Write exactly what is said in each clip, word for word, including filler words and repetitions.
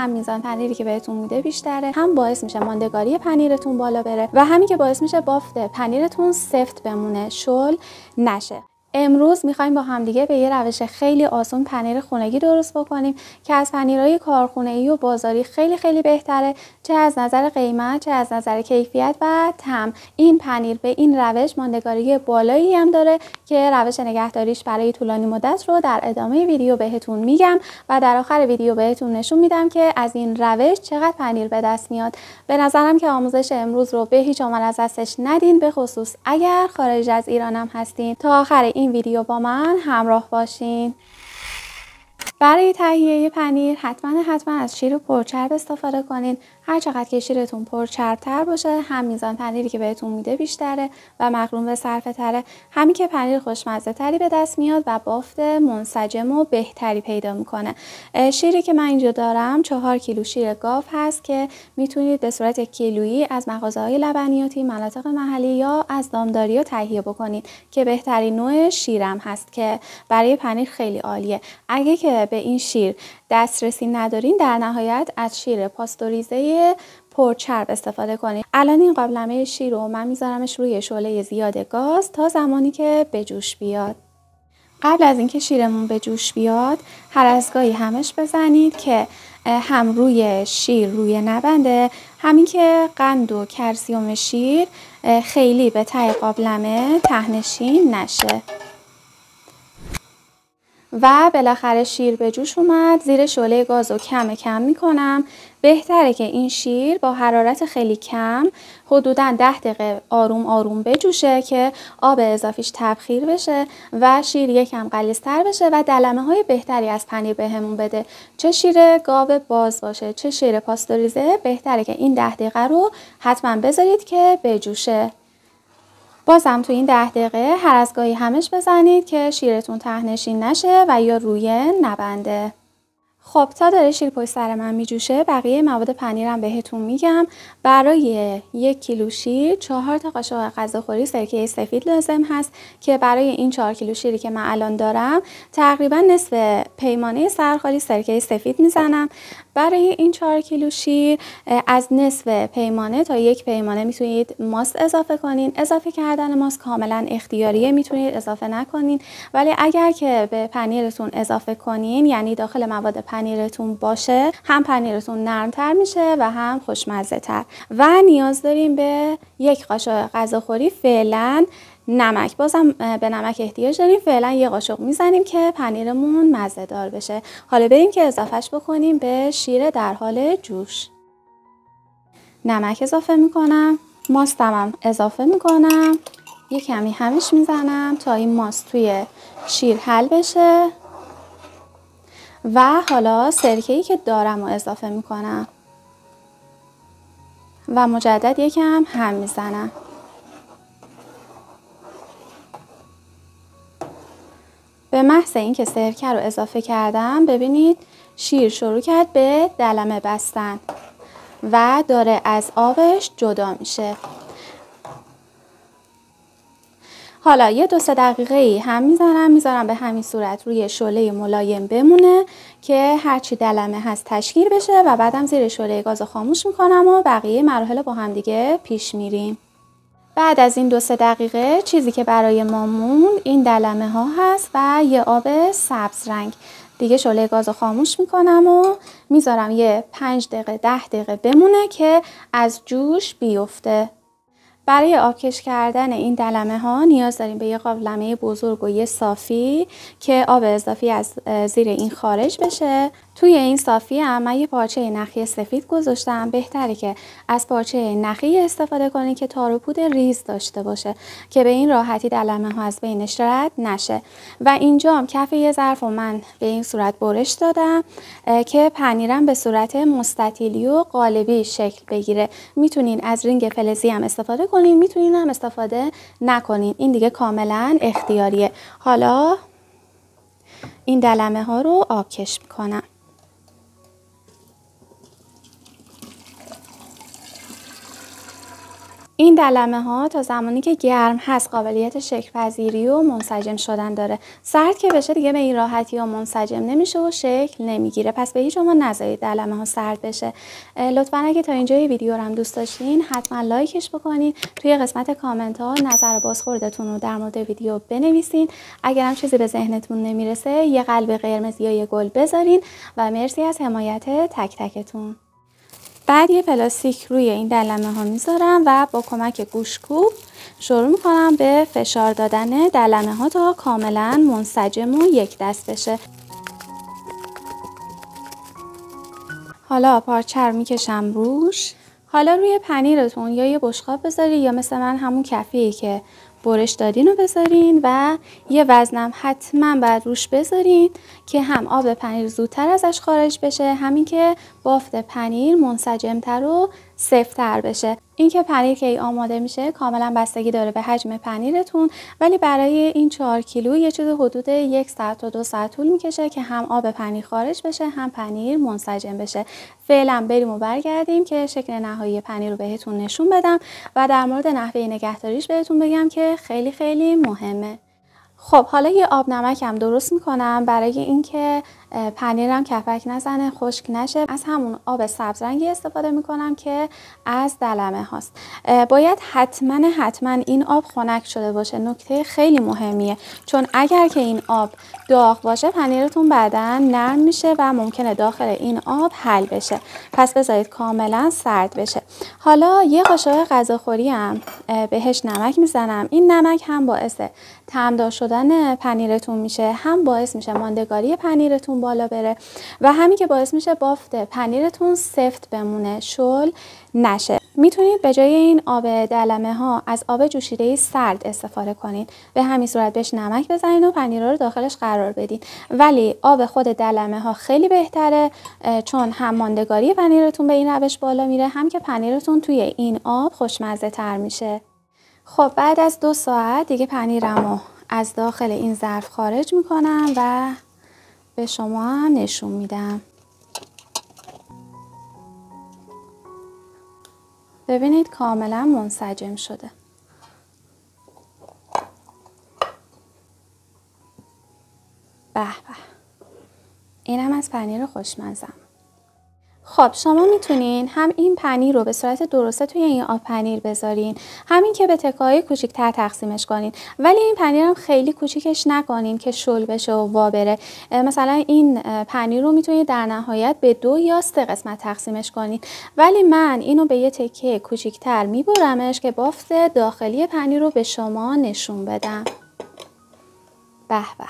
هم میزان پنیری که بهتون میده بیشتره، هم باعث میشه ماندگاری پنیرتون بالا بره و همین که باعث میشه بافت پنیرتون سفت بمونه، شل نشه. امروز میخوایم با همدیگه به یه روش خیلی آسون پنیر خونگی درست بکنیم که از پنیرهای کارخونه‌ای و بازاری خیلی خیلی بهتره، چه از نظر قیمت چه از نظر کیفیت و طعم. این پنیر به این روش ماندگاری بالایی هم داره که روش نگهداریش برای طولانی مدت رو در ادامه ویدیو بهتون میگم و در آخر ویدیو بهتون نشون میدم که از این روش چقدر پنیر به دست میاد. به نظرم که آموزش امروز رو به هیچ عنوان از دستش ندین، به خصوص اگر خارج از ایرانم هستین. تا آخر این ویدیو با من همراه باشین. برای تهیه پنیر حتما حتما از شیر پرچرب استفاده کنین. هر چقدر که شیرتون پرچرب‌تر باشه، هم میزان پنیری که بهتون میده بیشتره و مقرون به صرفه تره، همین که پنیر خوشمزه تری به دست میاد و بافت منسجم و بهتری پیدا میکنه. شیری که من اینجا دارم چهار کیلو شیر گاو هست که میتونید به صورت کیلویی از مغازه‌های لبنیاتی مناطق محلی یا از دامداری‌ها تهیه بکنید که بهترین نوع شیرم هست که برای پنیر خیلی عالیه. اگه که به این شیر دسترسی ندارین، در نهایت از شیر پاستوریزه پرچرب استفاده کنید. الان این قابلمه شیر رو من میذارمش روی شعله زیاد گاز تا زمانی که به جوش بیاد. قبل از اینکه شیرمون به جوش بیاد، هر از گاهی همش بزنید که هم روی شیر روی نبنده، همین که قند و کلسیم شیر خیلی به ته قابلمه ته‌نشین نشه. و بالاخره شیر به جوش اومد. زیر شعله گاز رو کم کم میکنم. بهتره که این شیر با حرارت خیلی کم حدوداً ده دقیقه آروم آروم بجوشه که آب اضافیش تبخیر بشه و شیر یکم غلیظ‌تر بشه و دلمه های بهتری از پنیر بهمون بده. چه شیر گاو باز باشه چه شیر پاستوریزه، بهتره که این ده دقیقه رو حتما بذارید که بجوشه. بازم تو این ده دقیقه هر از گاهی همش بزنید که شیرتون ته‌نشین نشه و یا روی نبنده. خب تا داره شیر پشت سر من میجوشه، بقیه مواد پنیرم بهتون میگم. برای یک کیلو شیر چهار تا قاشق غذاخوری سرکه سفید لازم هست که برای این چهار کیلو شیری که من الان دارم تقریبا نصف پیمانه سرخالی سرکه سفید میزنم. برای این چهار کیلو شیر از نصف پیمانه تا یک پیمانه میتونید ماست اضافه کنین. اضافه کردن ماست کاملا اختیاریه، میتونید اضافه نکنین، ولی اگر که به پنیرتون اضافه کنین، یعنی داخل مواد پنیرتون باشه، هم پنیرتون نرمتر میشه و هم خوشمزه تر. و نیاز داریم به یک قاشق غذاخوری فعلا نمک. بازم به نمک احتیاج داریم. فعلا یه قاشق میزنیم که پنیرمون مزه دار بشه. حالا بریم که اضافهش بکنیم به شیر در حال جوش. نمک اضافه میکنم، ماستم هم اضافه میکنم، یه کمی همش میزنم تا این ماست توی شیر حل بشه و حالا سرکه‌ای که دارم رو اضافه میکنم و مجدد یکم هم میزنم. به محض اینکه سرکه رو اضافه کردم، ببینید شیر شروع کرد به دلمه بستن و داره از آبش جدا میشه. حالا یه دو سه دقیقه ای هم میزنم میذارم به همین صورت روی شعله ملایم بمونه که هرچی دلمه هست تشکیل بشه و بعدم زیر شعله گاز خاموش میکنم و بقیه مراحل با هم دیگه پیش میریم. بعد از این دو سه دقیقه چیزی که برای ما موند این دلمه ها هست و یه آب سبز رنگ. دیگه شعله گاز رو خاموش میکنم و میذارم یه پنج دقیقه ده دقیقه بمونه که از جوش بیفته. برای آبکش کردن این دلمه ها نیاز داریم به یه قابلمه بزرگ و یه صافی که آب اضافی از زیر این خارج بشه. توی این صافی هم من یه پارچه نخی سفید گذاشتم. بهتره که از پارچه نخی استفاده کنید که تار و پود ریز داشته باشه که به این راحتی دلمه ها از بینش رد نشه. و اینجا هم کف یه ظرف من به این صورت برش دادم که پنیرم به صورت مستطیلی و قالبی شکل بگیره. میتونین از رینگ فلزی هم استفاده کنین، میتونین هم استفاده نکنین، این دیگه کاملا اختیاریه. حالا این دلمه ها رو آبکش میکنم. این دلمه ها تا زمانی که گرم هست قابلیت شکل پذیری و منسجم شدن داره. سرد که بشه دیگه به این راحتی ها منسجم نمیشه و شکل نمیگیره. پس به هیچ عنوان نذارید دلمه ها سرد بشه. لطفا اگه تا اینجای ویدیو رو هم دوست داشتین حتما لایکش بکنین. توی قسمت کامنت ها نظر بازخوردتون رو در مورد ویدیو بنویسین. اگر هم چیزی به ذهنتون نمیرسه یه قلب قرمز یا یه گل بذارین و مرسی از حمایت تک تکتون. بعد یه پلاستیک روی این دلمه ها میذارم و با کمک گوشتکوب شروع میکنم به فشار دادن دلمه ها تا کاملا منسجم و یک دست بشه. حالا پارچه رو میکشم روش. حالا روی پنیرتون یا یه بشقاب بذارید یا مثل من همون کفیه که برش دادین رو بذارین و یه وزنم حتما باید روش بذارین که هم آب پنیر زودتر ازش خارج بشه، همین که بافت پنیر منسجمتر و سفت‌تر بشه. این که پنیر که آماده میشه کاملا بستگی داره به حجم پنیرتون، ولی برای این چهار کیلو یه چیز حدود یک ساعت تا دو ساعت طول میکشه که هم آب پنیر خارج بشه هم پنیر منسجم بشه. فعلا بریم و برگردیم که شکل نهایی پنیر رو بهتون نشون بدم و در مورد نحوه نگهداریش بهتون بگم که خیلی خیلی مهمه. خب حالا یه آب نمکم درست میکنم برای اینکه پنیرم کپک نزنه، خشک نشه. از همون آب سبز رنگی استفاده میکنم که از دلمه هاست. باید حتما حتما این آب خنک شده باشه. نکته خیلی مهمیه، چون اگر که این آب داغ باشه پنیرتون بعداً نرم میشه و ممکنه داخل این آب حل بشه. پس بذارید کاملا سرد بشه. حالا یه قاشق غذاخوری هم بهش نمک میزنم. این نمک هم باعث طعمدار شدن پنیرتون میشه، هم باعث میشه ماندگاری پنیرتون بالا بره و همین که باعث میشه بافت پنیرتون سفت بمونه، شل نشه. میتونید به جای این آب دلمه ها از آب جوشیده سرد استفاده کنید. به همین صورت بهش نمک بزنید و پنیرها رو داخلش قرار بدین. ولی آب خود دلمه ها خیلی بهتره، چون هم ماندگاری پنیرتون به این روش بالا میره، هم که پنیرتون توی این آب خوشمزه تر میشه. خب بعد از دو ساعت دیگه پنیرمو از داخل این ظرف خارج میکنم و به شما هم نشون میدم. ببینید کاملا منسجم شده. به به، اینم از پنیر خوشمزم. خب شما میتونین هم این پنیر رو به صورت درسته توی این آب پنیر بذارین، همین که به تکه‌های کوچیک‌تر تقسیمش کنین، ولی این پنیر هم خیلی کوچیکش نکنین که شل بشه و وا بره. مثلا این پنیر رو میتونید در نهایت به دو یا سه قسمت تقسیمش کنین، ولی من اینو به یه تکه کوچیک‌تر میبرمش که بافت داخلی پنیر رو به شما نشون بدم. به به،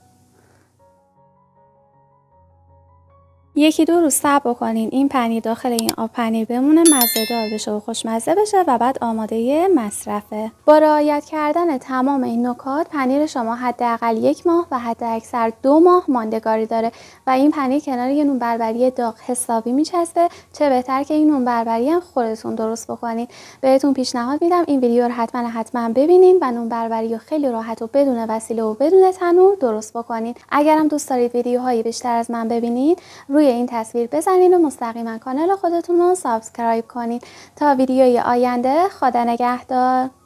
یکی دو روز صبر بکنین این پنیر داخل این آب پنیر بمونه، مزه‌دار بشه و خوشمزه بشه و بعد آماده مصرفه. با رعایت کردن تمام این نکات پنیر شما حداقل یک ماه و حداکثر دو ماه ماندگاری داره و این پنیر کنار یه نون بربری داغ حسابی میچسبه. چه بهتر که این نون بربری هم خودتون درست بکنین. بهتون پیشنهاد میدم این ویدیو رو حتما حتما ببینین و نون بربری رو خیلی راحت و بدون وسیله و بدون تنور درست بکنین. اگرم دوست دارید ویدیوهایی بیشتر از من ببینید، روی این تصویر بزنید و مستقیما کانال خودتون رو سابسکرایب کنید. تا ویدیوی آینده، خدا نگهدار.